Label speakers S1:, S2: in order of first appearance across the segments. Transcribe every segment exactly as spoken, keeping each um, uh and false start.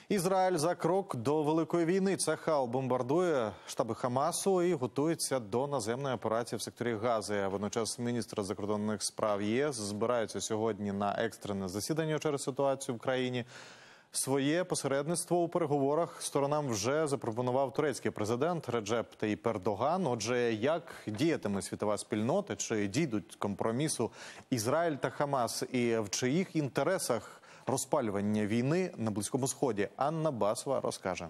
S1: Ізраїль за крок до великої війни. Цахал бомбардує штаби Хамасу і готується до наземної операції в секторі Гази. Водночас міністри закордонних справ ЄС збираються сьогодні на екстрене засідання через ситуацію в країні. Своє посередництво у переговорах сторонам вже запропонував турецький президент Реджеп Таїп Ердоган. Отже, як діятиме світова спільнота, чи дійдуть компромісу Ізраїль та Хамас, і в чиїх інтересах розпалювання війни на Близькому Сході? Анна Басова розкаже.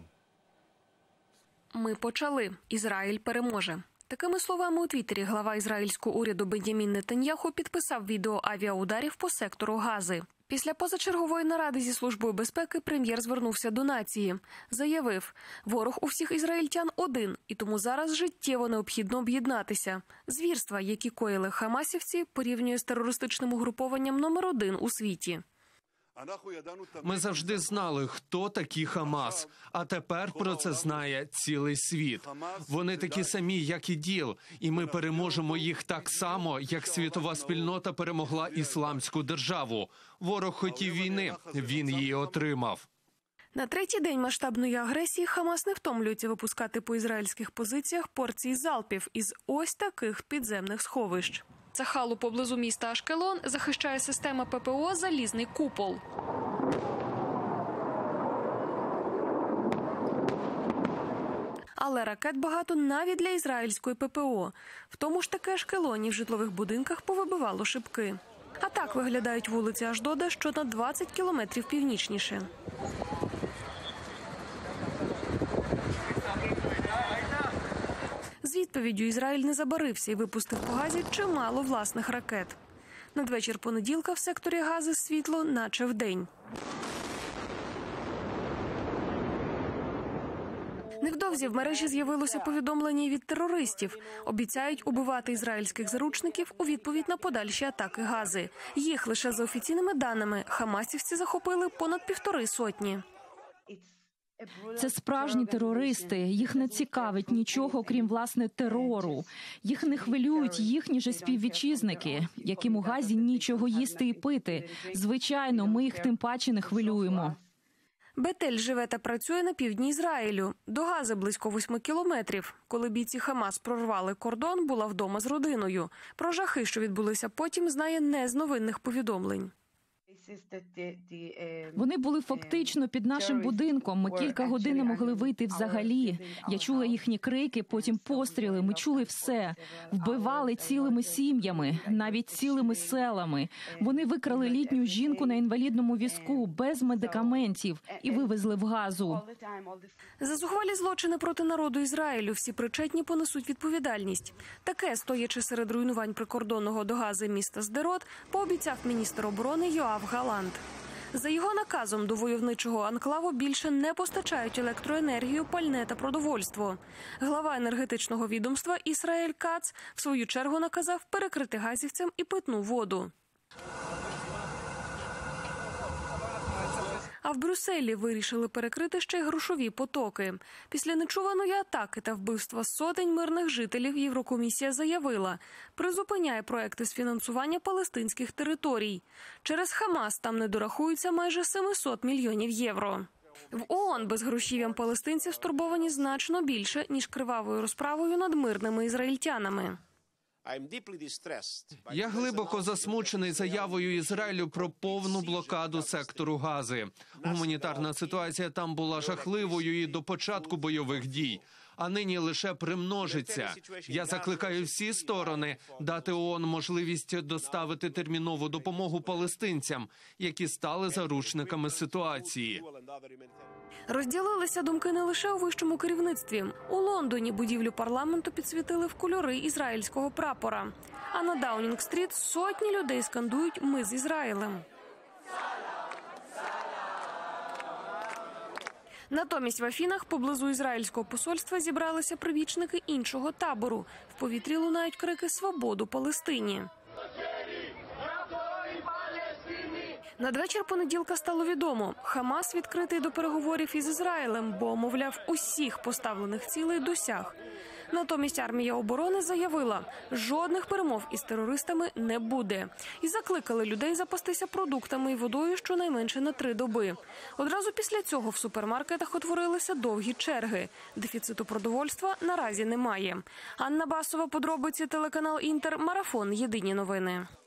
S2: Ми почали. Ізраїль переможе. Такими словами у Твіттері глава ізраїльського уряду Бен'ямін Нетаньяху підписав відео авіаударів по сектору Гази. Після позачергової наради зі Службою безпеки прем'єр звернувся до нації. Заявив, ворог у всіх ізраїльтян один, і тому зараз життєво необхідно об'єднатися. Звірства, які коїли хамасівці, порівнює з терористичним угрупованням номер один у світі.
S3: Ми завжди знали, хто такі Хамас, а тепер про це знає цілий світ. Вони такі самі, як і ДІЛ, і ми переможемо їх так само, як світова спільнота перемогла Ісламську державу. Ворог хотів війни, він її отримав.
S2: На третій день масштабної агресії Хамас не втомлюється випускати по ізраїльських позиціях порції залпів із ось таких підземних сховищ. Цахалу поблизу міста Ашкелон захищає система ППО «Залізний купол». Але ракет багато навіть для ізраїльської ППО. В тому ж таки Ашкелоні в житлових будинках повибивало шибки. А так виглядають вулиці Ашдода, що на двадцять кілометрів північніше. З відповіддю Ізраїль не забарився і випустив по Газі чимало власних ракет. Надвечір понеділка в секторі Гази світло наче вдень. Невдовзі в мережі з'явилося повідомлення від терористів. Обіцяють убивати ізраїльських заручників у відповідь на подальші атаки Гази. Їх лише за офіційними даними хамасівці захопили понад півтори сотні.
S4: Це справжні терористи. Їх не цікавить нічого, крім, власне, терору. Їх не хвилюють їхні же співвітчизники, яким у Газі нічого їсти і пити. Звичайно, ми їх тим паче не хвилюємо.
S2: Бетель живе та працює на півдні Ізраїлю. До Гази близько восьми кілометрів. Коли бійці Хамас прорвали кордон, була вдома з родиною. Про жахи, що відбулися потім, знає не з новинних повідомлень.
S4: Вони були фактично під нашим будинком. Ми кілька годин не могли вийти взагалі. Я чула їхні крики, потім постріли. Ми чули все. Вбивали цілими сім'ями, навіть цілими селами. Вони викрали літню жінку на інвалідному візку, без медикаментів, і вивезли в Газу.
S2: За зухвалі злочини проти народу Ізраїлю всі причетні понесуть відповідальність. Таке, стоячи серед руйнувань прикордонного до Гази міста Сдерот, пообіцяв міністр оборони Йоав Галант. За його наказом до войовничого анклаву більше не постачають електроенергію, пальне та продовольство. Глава енергетичного відомства Ісраїль Кац в свою чергу наказав перекрити газівцям і питну воду. А в Брюсселі вирішили перекрити ще й грошові потоки. Після нечуваної атаки та вбивства сотень мирних жителів Єврокомісія заявила, призупиняє проекти з фінансування палестинських територій. Через Хамас там не дорахуються майже сімсот мільйонів євро. В ООН безгрошів'ям палестинців стурбовані значно більше, ніж кривавою розправою над мирними ізраїльтянами.
S3: Я глибоко засмучений заявою Ізраїлю про повну блокаду сектору Гази. Гуманітарна ситуація там була жахливою і до початку бойових дій, а нині лише примножиться. Я закликаю всі сторони дати ООН можливість доставити термінову допомогу палестинцям, які стали заручниками ситуації.
S2: Розділилися думки не лише у вищому керівництві. У Лондоні будівлю парламенту підсвітили в кольори ізраїльського прапора. А на Даунінг-стріт сотні людей скандують «Ми з Ізраїлем». Натомість в Афінах поблизу ізраїльського посольства зібралися прибічники іншого табору. В повітрі лунають крики «Свободу Палестині!». Надвечір понеділка стало відомо, Хамас відкритий до переговорів із Ізраїлем, бо, мовляв, усіх поставлених цілей досяг. Натомість армія оборони заявила, жодних перемов із терористами не буде. І закликали людей запастися продуктами і водою щонайменше на три доби. Одразу після цього в супермаркетах утворилися довгі черги. Дефіциту продовольства наразі немає. Анна Басова, подробиці, телеканал «Інтер», Марафон, єдині новини.